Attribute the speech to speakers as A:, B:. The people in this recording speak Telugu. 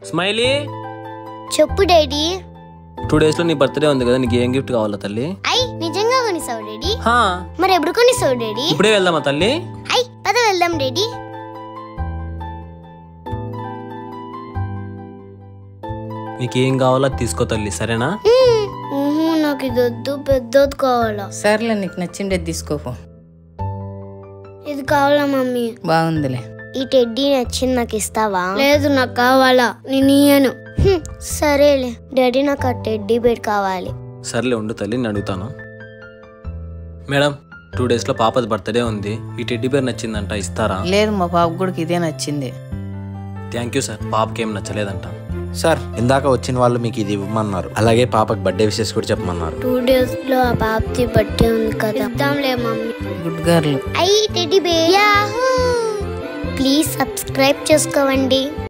A: స్మైలీ
B: చెప్పు డాడీ.
A: 2 days లో నీ బర్త్డే ఉంది కదా, నీకు ఏం గిఫ్ట్ కావాలా తల్లి?
B: అయ్ నిజంగా కొనిస్తావు డాడీ?
A: హా.
B: మరి ఎప్పుడు కొనిస్తావు డాడీ?
A: ఇప్పుడే వెళ్దామా తల్లి?
B: అయ్ పద వెళ్దాం డాడీ.
A: నీకేం కావాలో తీసుకో తల్లి, సరేనా?
B: నాకు ఇది వద్దు, పెద్దది కావాలా.
C: సర్లే, నీకు నచ్చిండేది తీసుకోపో.
B: ఇది కావాలా మమ్మీ?
C: బాగుందిలే.
B: ఈ టెడ్డీ నచ్చింది, నాకు ఇస్తావా? లేదు, నాకు కావాలా, నేను ఇయ్యను. సరేలే డాడీ, నాకు ఆ టెడ్డీ బేర్ కావాలి.
A: సర్లే ఉండు తల్లి, నేను అడుగుతాను. మేడం, 2 days లో పాపది బర్త్డే ఉంది, ఈ టెడ్డీ బేర్ నచ్చిందంట, ఇస్తారా?
C: లేదు, మా పాప కూడా ఇదే నచ్చింది.
A: Thank you sir. పాపకి ఏం నచ్చలేదంట.
D: సార్, ఇందాక వచ్చిన వాళ్ళు మీకు ఇది ఇవ్వమన్నారు, అలాగే పాపకి బర్త్డే విషెస్ కూడా చెప్పమన్నారు.
B: 2 days లో ఆ పాపది బర్త్డే ఉంది కదా, ఇద్దాంలే mummy.
C: Good girl.
B: I teddy bear. Please subscribe చేసుకోండి.